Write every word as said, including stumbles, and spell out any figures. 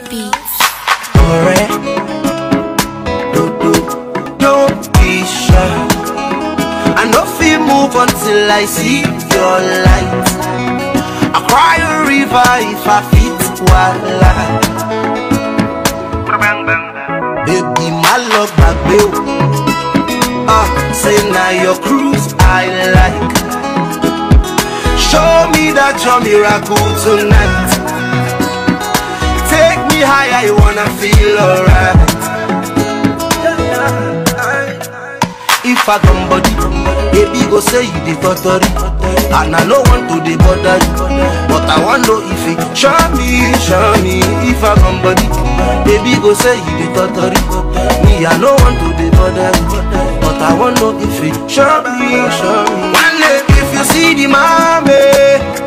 Beats. Alright, don't, don't, don't be shy. I no feel move until I see your light. I cry a river if I fit wala. Baby, my love back bill. Ah, say now your cruise I like. Show me that your miracle tonight. Take me high, I wanna feel alright. If I come body, baby go say you the totally. And I no want to the bother you, but I want know if it show me, show me. If I come body, baby go say you the totally. Me I no want to the bother you, but I want know if it show me, show me. One day if you see the mommy,